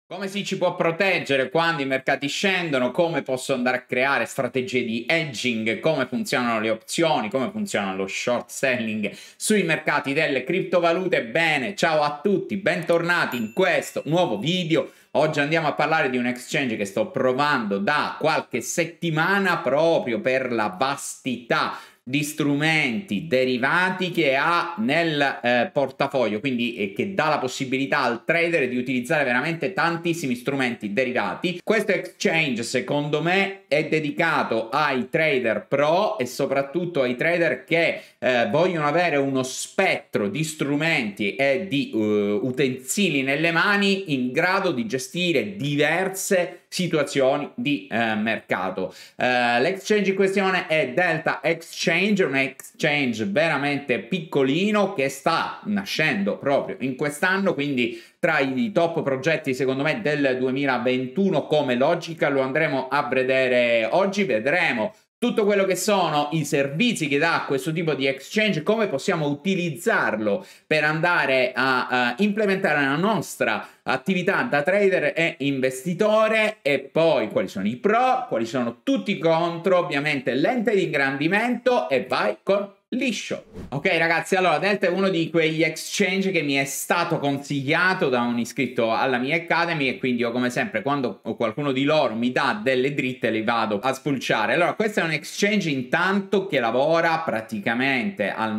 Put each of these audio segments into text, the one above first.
Come si ci può proteggere quando i mercati scendono? Come posso andare a creare strategie di hedging? Come funzionano le opzioni? Come funziona lo short selling sui mercati delle criptovalute? Bene, ciao a tutti, bentornati in questo nuovo video. Oggi andiamo a parlare di un exchange che sto provando da qualche settimana proprio per la vastità di strumenti derivati che ha nel portafoglio, quindi che dà la possibilità al trader di utilizzare veramente tantissimi strumenti derivati. Questo exchange secondo me è dedicato ai trader pro e soprattutto ai trader che vogliono avere uno spettro di strumenti e di utensili nelle mani in grado di gestire diverse situazioni di mercato. L'exchange in questione è Delta Exchange, un exchange veramente piccolino che sta nascendo proprio in quest'anno, quindi tra i top progetti secondo me del 2021 come logica. Lo andremo a vedere oggi, vedremo tutto quello che sono i servizi che dà questo tipo di exchange, come possiamo utilizzarlo per andare a implementare la nostra attività da trader e investitore, e poi quali sono i pro, quali sono tutti i contro, ovviamente lente di ingrandimento, e vai con liscio. Ok ragazzi, allora Delta è uno di quegli exchange che mi è stato consigliato da un iscritto alla mia Academy, e quindi io come sempre quando qualcuno di loro mi dà delle dritte le vado a spulciare. Allora questo è un exchange intanto che lavora praticamente al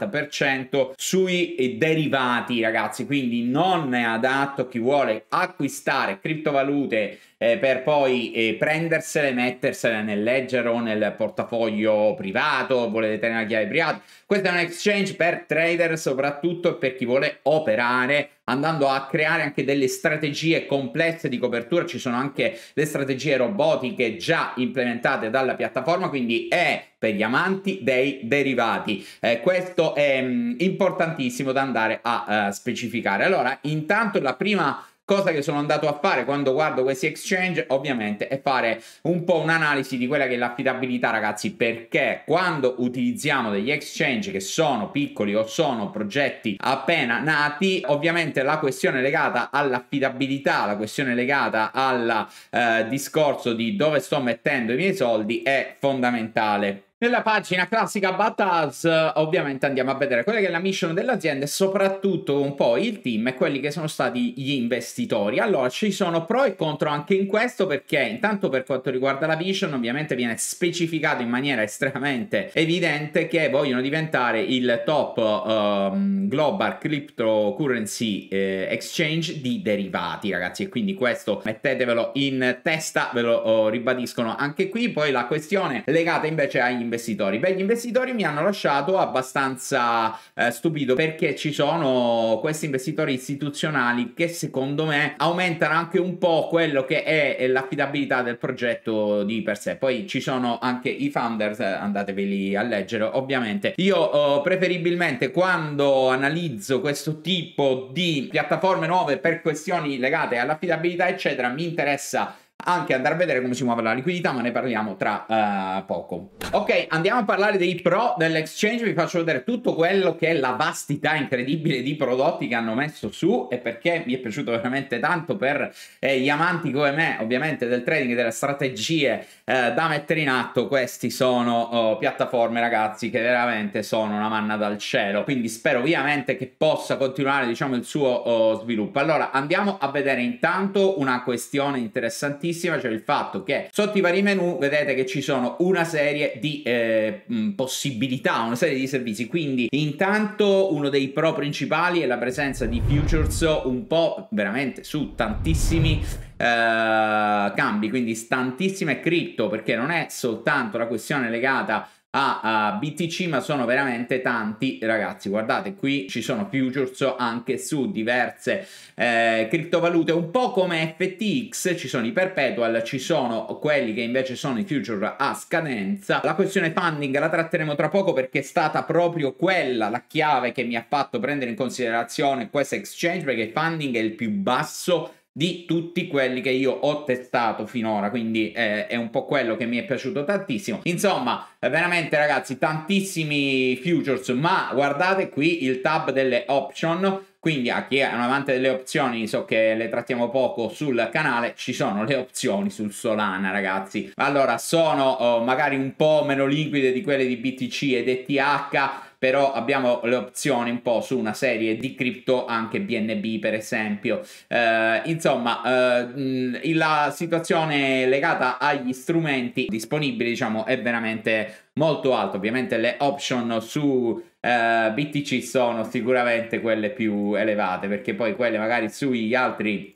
90% sui derivati ragazzi, quindi non è adatto a chi vuole acquistare criptovalute per poi prendersele, mettersele nel ledger o nel portafoglio privato, volete tenere la chiave privata. Questo è un exchange per trader soprattutto, e per chi vuole operare andando a creare anche delle strategie complesse di copertura. Ci sono anche le strategie robotiche già implementate dalla piattaforma, quindi è per gli amanti dei derivati. Questo è importantissimo da andare a specificare. Allora, intanto la prima cosa che sono andato a fare quando guardo questi exchange ovviamente è fare un po' un'analisi di quella che è l'affidabilità ragazzi, perché quando utilizziamo degli exchange che sono piccoli o sono progetti appena nati, ovviamente la questione legata all'affidabilità, la questione legata al discorso di dove sto mettendo i miei soldi è fondamentale. Nella pagina classica About Us ovviamente andiamo a vedere quella che è la mission dell'azienda e soprattutto un po' il team e quelli che sono stati gli investitori. Allora ci sono pro e contro anche in questo, perché intanto per quanto riguarda la vision ovviamente viene specificato in maniera estremamente evidente che vogliono diventare il top global cryptocurrency exchange di derivati ragazzi, e quindi questo mettetevelo in testa, ve lo ribadiscono anche qui. Poi la questione legata invece agli investitori. Beh, gli investitori mi hanno lasciato abbastanza stupito, perché ci sono questi investitori istituzionali che secondo me aumentano anche un po' quello che è l'affidabilità del progetto di per sé. Poi ci sono anche i founders, andateveli a leggere ovviamente. Io preferibilmente quando analizzo questo tipo di piattaforme nuove per questioni legate all'affidabilità eccetera, mi interessa anche andare a vedere come si muove la liquidità, ma ne parliamo tra poco. Ok, andiamo a parlare dei pro dell'exchange. Vi faccio vedere tutto quello che è la vastità incredibile di prodotti che hanno messo su, e perché mi è piaciuto veramente tanto per gli amanti come me ovviamente del trading e delle strategie da mettere in atto. Questi sono piattaforme ragazzi che veramente sono una manna dal cielo, quindi spero ovviamente che possa continuare diciamo il suo sviluppo. Allora andiamo a vedere intanto una questione interessantissima, cioè il fatto che sotto i vari menu vedete che ci sono una serie di possibilità, una serie di servizi. Quindi intanto uno dei pro principali è la presenza di futures un po' veramente su tantissimi cambi, quindi tantissime cripto, perché non è soltanto la questione legata a BTC, ma sono veramente tanti ragazzi. Guardate, qui ci sono futures anche su diverse criptovalute, un po' come FTX. Ci sono i perpetual, ci sono quelli che invece sono i future a scadenza. La questione funding la tratteremo tra poco, perché è stata proprio quella la chiave che mi ha fatto prendere in considerazione questo exchange, perché il funding è il più basso di tutti quelli che io ho testato finora, quindi è un po' quello che mi è piaciuto tantissimo. Insomma, veramente ragazzi, tantissimi futures, ma guardate qui il tab delle option. Quindi a chi è un amante delle opzioni, so che le trattiamo poco sul canale, ci sono le opzioni sul Solana, ragazzi. Allora, sono magari un po' meno liquide di quelle di BTC ed ETH, però abbiamo le opzioni un po' su una serie di cripto, anche BNB per esempio. Insomma, la situazione legata agli strumenti disponibili, diciamo, è veramente molto alta. Ovviamente le option su BTC sono sicuramente quelle più elevate, perché poi quelle magari sugli altri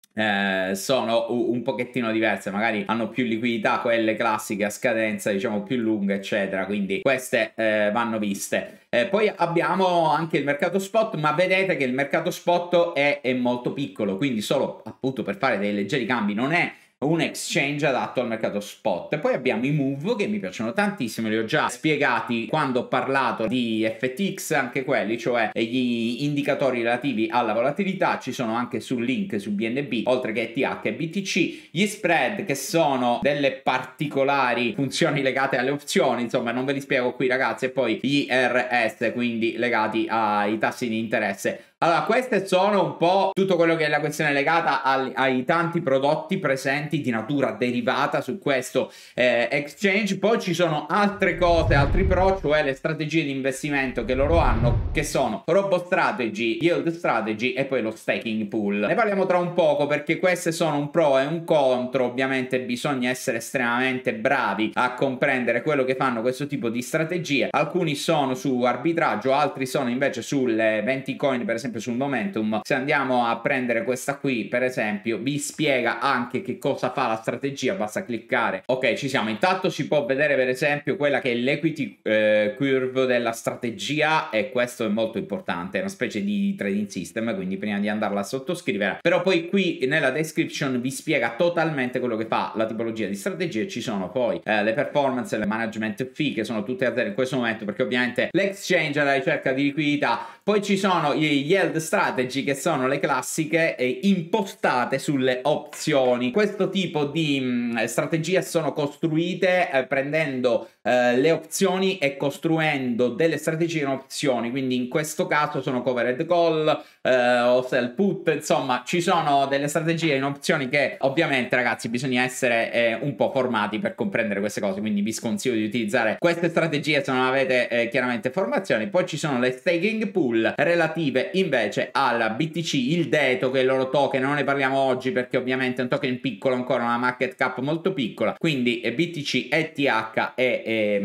sono un pochettino diverse, magari hanno più liquidità, quelle classiche a scadenza diciamo più lunga eccetera, quindi queste vanno viste. Poi abbiamo anche il mercato spot, ma vedete che il mercato spot è molto piccolo, quindi solo appunto per fare dei leggeri cambi, non è un exchange adatto al mercato spot. E poi abbiamo i move che mi piacciono tantissimo, li ho già spiegati quando ho parlato di FTX, anche quelli, cioè gli indicatori relativi alla volatilità, ci sono anche sul link su BNB, oltre che ETH e BTC, gli spread che sono delle particolari funzioni legate alle opzioni, insomma non ve li spiego qui ragazzi, e poi gli RS, quindi legati ai tassi di interesse. Allora, queste sono un po' tutto quello che è la questione legata ai tanti prodotti presenti di natura derivata su questo exchange. Poi ci sono altre cose, altri pro, cioè le strategie di investimento che loro hanno, che sono Robo Strategy, Yield Strategy e poi lo Staking Pool. Ne parliamo tra un poco perché queste sono un pro e un contro. Ovviamente bisogna essere estremamente bravi a comprendere quello che fanno questo tipo di strategie. Alcuni sono su arbitraggio, altri sono invece sulle 20 coin, per esempio sul momentum. Se andiamo a prendere questa qui per esempio, vi spiega anche che cosa fa la strategia, basta cliccare. Ok, ci siamo. Intanto si può vedere per esempio quella che è l'equity curve della strategia, e questo è molto importante, è una specie di trading system, quindi prima di andarla a sottoscrivere. Però poi qui nella description vi spiega totalmente quello che fa la tipologia di strategia. Ci sono poi le performance, le management fee, che sono tutte a zero in questo momento perché ovviamente l'exchange è alla ricerca di liquidità. Poi ci sono gli yield strategy, che sono le classiche impostate sulle opzioni. Questo tipo di strategie sono costruite prendendo le opzioni e costruendo delle strategie in opzioni, quindi in questo caso sono covered call o sell put, insomma ci sono delle strategie in opzioni che ovviamente ragazzi bisogna essere un po' formati per comprendere queste cose, quindi vi sconsiglio di utilizzare queste strategie se non avete chiaramente formazioni. Poi ci sono le staking pool relative invece alla BTC, il Deto, che è il loro token. Non ne parliamo oggi perché ovviamente è un token piccolo ancora, una market cap molto piccola, quindi BTC, ETH e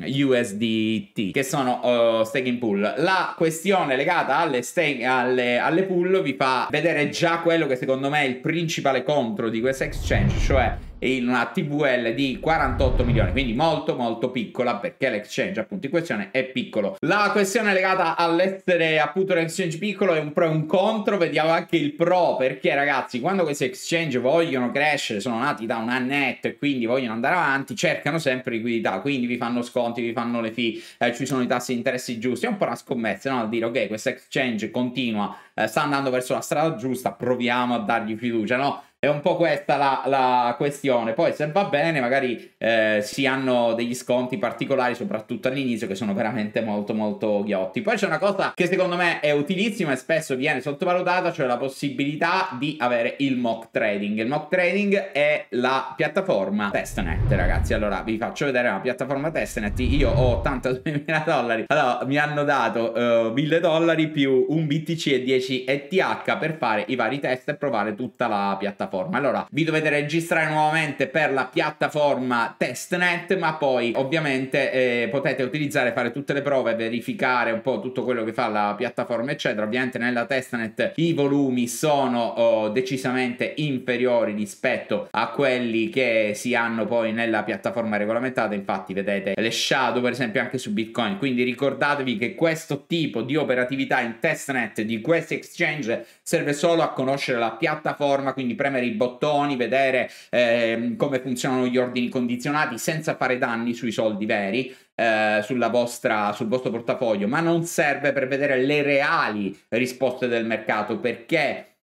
USDT, che sono staking pool. La questione legata alle pool vi fa vedere già quello che secondo me è il principale contro di questo exchange, cioè in una TVL di 48 milioni, quindi molto molto piccola, perché l'exchange appunto in questione è piccolo. La questione legata all'essere appunto un exchange piccolo è un pro e un contro. Vediamo anche il pro, perché ragazzi quando questi exchange vogliono crescere, sono nati da un annetto e quindi vogliono andare avanti, cercano sempre liquidità, quindi vi fanno sconti, vi fanno le fee, ci sono i tassi di interessi giusti. È un po' una scommessa, no? A dire ok, questo exchange continua, sta andando verso la strada giusta, proviamo a dargli fiducia, no? È un po' questa la questione. Poi se va bene magari si hanno degli sconti particolari, soprattutto all'inizio, che sono veramente molto molto ghiotti. Poi c'è una cosa che secondo me è utilissima e spesso viene sottovalutata, cioè la possibilità di avere il mock trading. Il mock trading è la piattaforma Testnet, ragazzi. Allora vi faccio vedere la piattaforma Testnet. Io ho $82.000, allora mi hanno dato $1.000 più un BTC e 10 ETH per fare i vari test e provare tutta la piattaforma. Allora vi dovete registrare nuovamente per la piattaforma Testnet, ma poi ovviamente potete utilizzare, fare tutte le prove, verificare un po' tutto quello che fa la piattaforma eccetera. Ovviamente nella Testnet i volumi sono decisamente inferiori rispetto a quelli che si hanno poi nella piattaforma regolamentata. Infatti vedete le shadow per esempio anche su Bitcoin, quindi ricordatevi che questo tipo di operatività in Testnet di questi exchange serve solo a conoscere la piattaforma, quindi premere i bottoni, vedere come funzionano gli ordini condizionati senza fare danni sui soldi veri sul vostro portafoglio, ma non serve per vedere le reali risposte del mercato, perché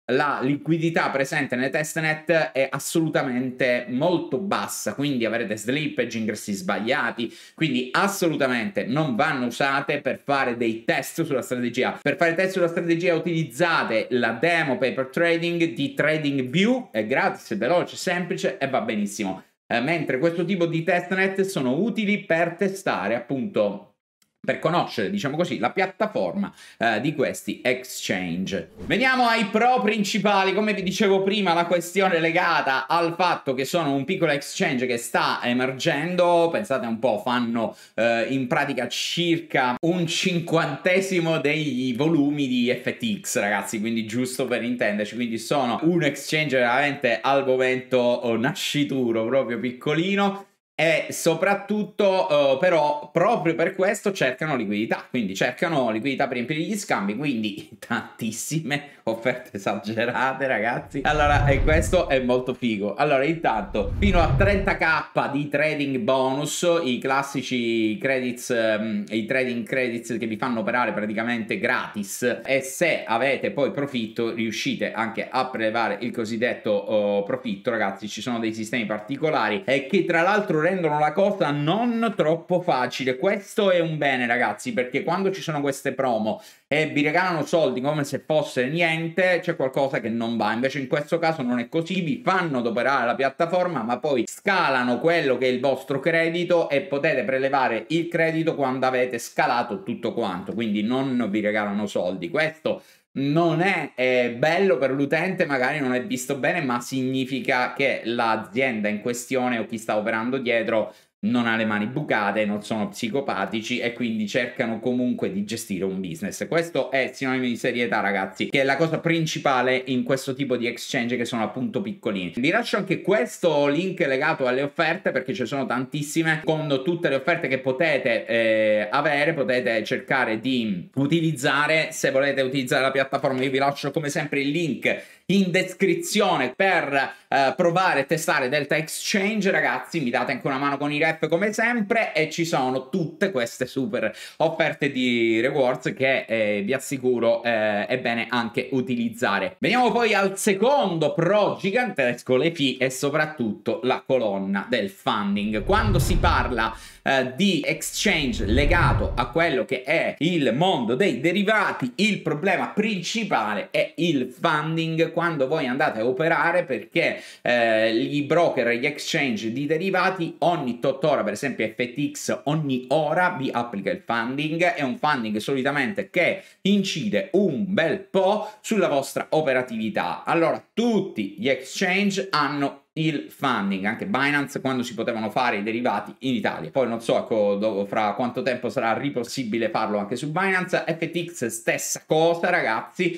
la liquidità presente nelle testnet è assolutamente molto bassa, quindi avrete slippage, ingressi sbagliati, quindi assolutamente non vanno usate per fare dei test sulla strategia. Per fare test sulla strategia utilizzate la demo paper trading di TradingView, è gratis, è veloce, semplice e va benissimo. Mentre questo tipo di testnet sono utili per testare, appunto, per conoscere, diciamo così, la piattaforma di questi exchange. Veniamo ai pro principali. Come vi dicevo prima, la questione legata al fatto che sono un piccolo exchange che sta emergendo. Pensate un po', fanno in pratica circa un 50° dei volumi di FTX, ragazzi, quindi giusto per intenderci, quindi sono un exchange veramente al momento nascituro, proprio piccolino. E soprattutto però proprio per questo cercano liquidità, quindi cercano liquidità per riempire gli scambi, quindi tantissime offerte esagerate, ragazzi. Allora, e questo è molto figo. Allora, intanto fino a 30k di trading bonus, i classici credits, i trading credits che vi fanno operare praticamente gratis, e se avete poi profitto riuscite anche a prelevare il cosiddetto profitto, ragazzi. Ci sono dei sistemi particolari e che tra l'altro rendono la cosa non troppo facile. Questo è un bene, ragazzi, perché quando ci sono queste promo e vi regalano soldi come se fosse niente, c'è qualcosa che non va. Invece in questo caso non è così, vi fanno adoperare la piattaforma, ma poi scalano quello che è il vostro credito e potete prelevare il credito quando avete scalato tutto quanto, quindi non vi regalano soldi. Questo non è bello per l'utente, magari non è visto bene, ma significa che l'azienda in questione o chi sta operando dietro non ha le mani bucate, non sono psicopatici e quindi cercano comunque di gestire un business. Questo è sinonimo di serietà, ragazzi, che è la cosa principale in questo tipo di exchange, che sono appunto piccolini. Vi lascio anche questo link legato alle offerte, perché ci sono tantissime, con tutte le offerte che potete avere, potete cercare di utilizzare. Se volete utilizzare la piattaforma, io vi lascio come sempre il link in descrizione per provare e testare Delta Exchange, ragazzi. Mi date anche una mano con i ref come sempre, e ci sono tutte queste super offerte di rewards che vi assicuro è bene anche utilizzare. Veniamo poi al secondo pro gigantesco, le fee e soprattutto la colonna del funding. Quando si parla di exchange legato a quello che è il mondo dei derivati, il problema principale è il funding quando voi andate a operare, perché i broker e gli exchange di derivati ogni tot ora, per esempio FTX ogni ora vi applica il funding. È un funding solitamente che incide un bel po' sulla vostra operatività. Allora, tutti gli exchange hanno il funding, anche Binance quando si potevano fare i derivati in Italia. Poi non so fra quanto tempo sarà possibile farlo anche su Binance. FTX stessa cosa, ragazzi.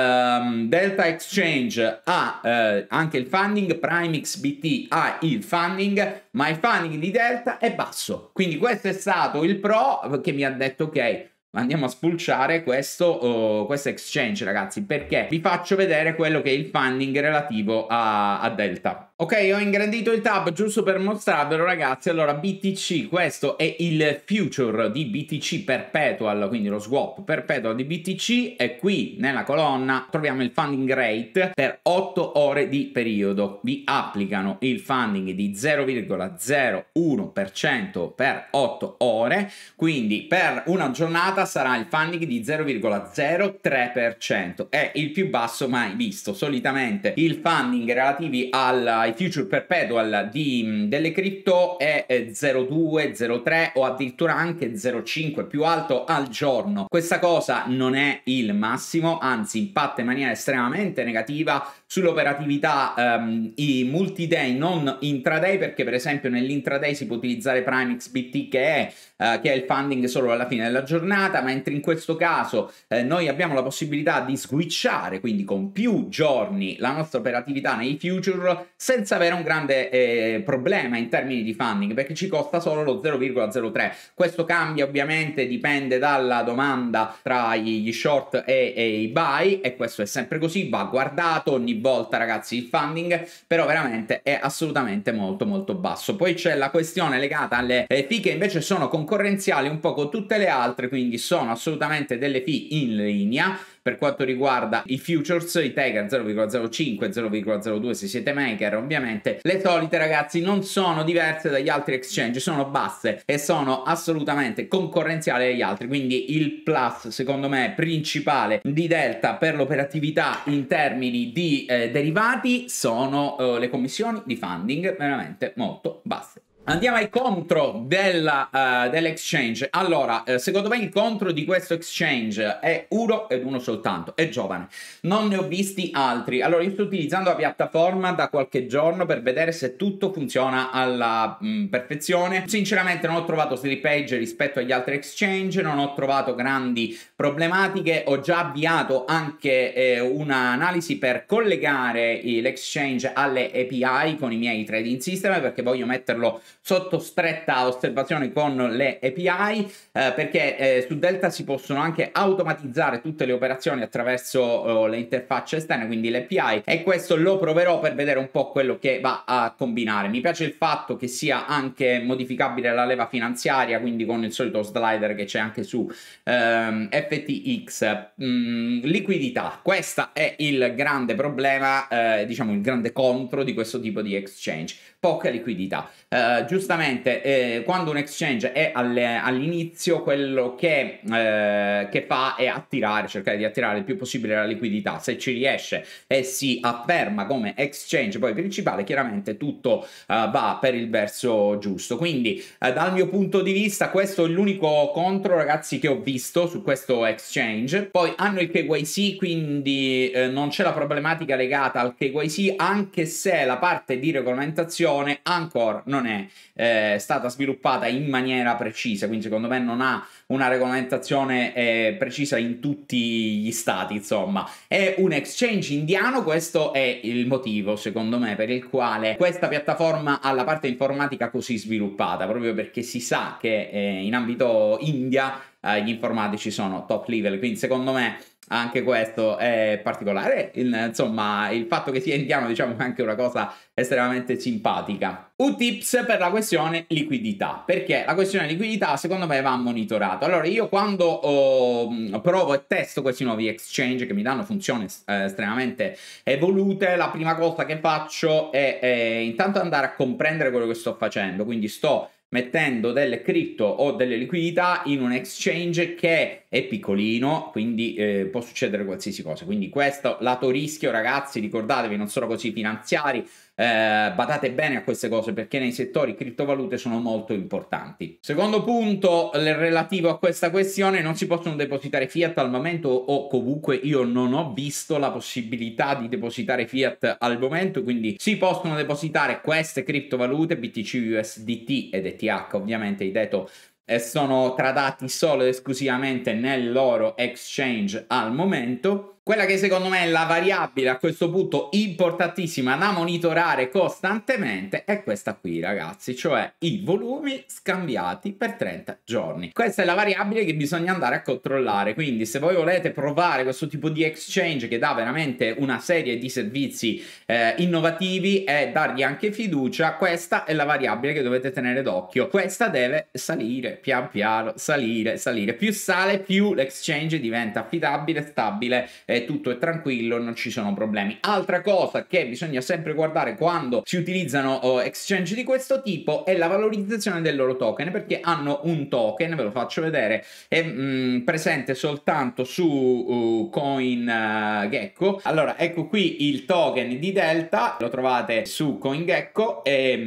Delta Exchange ha anche il funding, PrimeXBT ha il funding, ma il funding di Delta è basso. Quindi questo è stato il pro che mi ha detto ok, andiamo a spulciare questo exchange, ragazzi, perché vi faccio vedere quello che è il funding relativo a Delta. Ok, ho ingrandito il tab giusto per mostrarvelo, ragazzi. Allora, BTC, questo è il future di BTC Perpetual, quindi lo swap Perpetual di BTC, e qui nella colonna troviamo il funding rate per 8 ore di periodo. Vi applicano il funding di 0,01% per 8 ore, quindi per una giornata sarà il funding di 0,03%, è il più basso mai visto. Solitamente il funding relativi ai future perpetual delle cripto è 0,2, 0,3 o addirittura anche 0,5, più alto al giorno. Questa cosa non è il massimo, anzi impatta in maniera estremamente negativa sull'operatività i multi-day, non intraday, perché per esempio nell'intraday si può utilizzare PrimeXBT che è il funding solo alla fine della giornata, mentre in questo caso noi abbiamo la possibilità di switchare, quindi con più giorni, la nostra operatività nei future senza avere un grande problema in termini di funding, perché ci costa solo lo 0,03. Questo cambia, ovviamente dipende dalla domanda tra gli short e i buy, e questo è sempre così, va guardato ogni volta, ragazzi. Il funding però veramente è assolutamente molto molto basso. Poi c'è la questione legata alle fee, che invece sono concorrenziali un po' con tutte le altre, quindi sono assolutamente delle fee in linea. per quanto riguarda i futures, i Tether 0,05, 0,02 se siete maker ovviamente. Le solite ragazzi non sono diverse dagli altri exchange, sono basse e sono assolutamente concorrenziali agli altri, quindi il plus secondo me principale di Delta per l'operatività in termini di derivati sono le commissioni di funding veramente molto basse. Andiamo ai contro dell'exchange. Allora, secondo me il contro di questo exchange è uno ed uno soltanto, è giovane. Non ne ho visti altri. Allora, io sto utilizzando la piattaforma da qualche giorno per vedere se tutto funziona alla perfezione. Sinceramente non ho trovato slippage rispetto agli altri exchange, non ho trovato grandi problematiche. Ho già avviato anche un'analisi per collegare l'exchange alle API con i miei trading system, perché voglio metterlo sotto stretta osservazione con le API, perché su Delta si possono anche automatizzare tutte le operazioni attraverso le interfacce esterne, quindi le API, e questo lo proverò per vedere un po' quello che va a combinare. Mi piace il fatto che sia anche modificabile la leva finanziaria, quindi con il solito slider che c'è anche su FTX. Liquidità, questo è il grande problema, diciamo il grande contro di questo tipo di exchange. Poca liquidità. Giustamente quando un exchange è all'inizio, quello che fa è cercare di attirare il più possibile la liquidità. Se ci riesce e si afferma come exchange poi principale, chiaramente tutto va per il verso giusto. Quindi dal mio punto di vista questo è l'unico contro ragazzi che ho visto su questo exchange. Poi hanno il KYC, quindi non c'è la problematica legata al KYC, anche se la parte di regolamentazione ancora non è stata sviluppata in maniera precisa, quindi secondo me non ha una regolamentazione precisa in tutti gli stati. Insomma, è un exchange indiano, questo è il motivo secondo me per il quale questa piattaforma ha la parte informatica così sviluppata, proprio perché si sa che in ambito India gli informatici sono top level, quindi secondo me anche questo è particolare. Insomma, il fatto che sia indiano diciamo è anche una cosa estremamente simpatica. U-tips per la questione liquidità, perché la questione liquidità secondo me va monitorata. Allora, io quando provo e testo questi nuovi exchange che mi danno funzioni estremamente evolute, la prima cosa che faccio è intanto andare a comprendere quello che sto facendo, quindi sto mettendo delle cripto o delle liquidità in un exchange che è piccolino, quindi può succedere qualsiasi cosa. Quindi questo lato rischio ragazzi, ricordatevi, non sono così finanziari, badate bene a queste cose perché nei settori criptovalute sono molto importanti. Secondo punto relativo a questa questione: non si possono depositare fiat al momento, o comunque io non ho visto la possibilità di depositare fiat al momento, quindi si possono depositare queste criptovalute BTC, USDT ed ETH, ovviamente i Teto sono tradati solo ed esclusivamente nel loro exchange al momento. Quella che secondo me è la variabile a questo punto importantissima da monitorare costantemente è questa qui ragazzi, cioè i volumi scambiati per 30 giorni. Questa è la variabile che bisogna andare a controllare, quindi se voi volete provare questo tipo di exchange che dà veramente una serie di servizi innovativi e dargli anche fiducia, questa è la variabile che dovete tenere d'occhio. Questa deve salire pian piano, salire. Più sale più l'exchange diventa affidabile, stabile, tutto è tranquillo, non ci sono problemi. Altra cosa che bisogna sempre guardare quando si utilizzano exchange di questo tipo è la valorizzazione del loro token, perché hanno un token, ve lo faccio vedere, è presente soltanto su CoinGecko. Allora, ecco qui il token di Delta, lo trovate su CoinGecko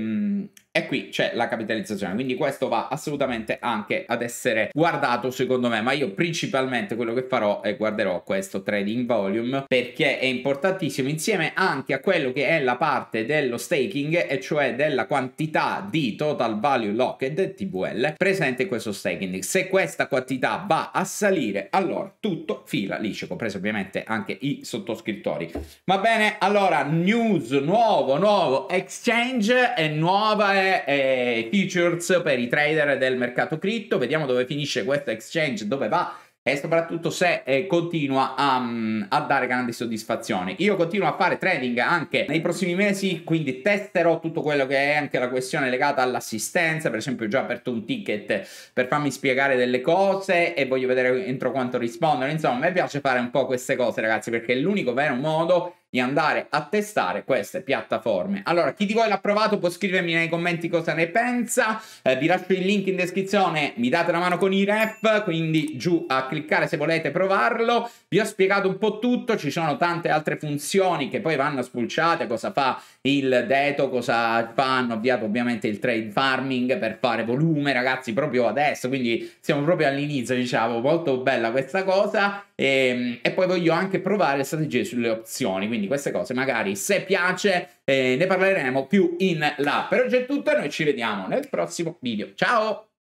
e qui c'è la capitalizzazione, quindi questo va assolutamente anche ad essere guardato secondo me, ma io principalmente quello che farò è guarderò questo trading volume, perché è importantissimo, insieme anche a quello che è la parte dello staking, e cioè della quantità di total value locked TVL presente in questo staking. Se questa quantità va a salire, allora tutto fila liscio, compreso ovviamente anche i sottoscrittori. Va bene, allora news, nuovo exchange e nuova features per i trader del mercato cripto. Vediamo dove finisce questo exchange, dove va e soprattutto se continua a dare grandi soddisfazioni. Io continuo a fare trading anche nei prossimi mesi, quindi testerò tutto quello che è anche la questione legata all'assistenza. Per esempio, ho già aperto un ticket per farmi spiegare delle cose e voglio vedere entro quanto rispondono. Insomma, a me piace fare un po' queste cose, ragazzi, perché è l'unico vero modo di andare a testare queste piattaforme. Allora, chi di voi l'ha provato può scrivermi nei commenti cosa ne pensa. Vi lascio il link in descrizione, mi date una mano con i ref, quindi giù a cliccare se volete provarlo. Vi ho spiegato un po' tutto, ci sono tante altre funzioni che poi vanno spulciate, cosa fa il Deto, cosa fa, hanno avviato ovviamente il trade farming per fare volume, ragazzi, proprio adesso, quindi siamo proprio all'inizio, diciamo, molto bella questa cosa. E poi voglio anche provare strategie sulle opzioni, quindi queste cose magari, se piace, ne parleremo più in là. Per oggi è tutto e noi ci vediamo nel prossimo video. Ciao!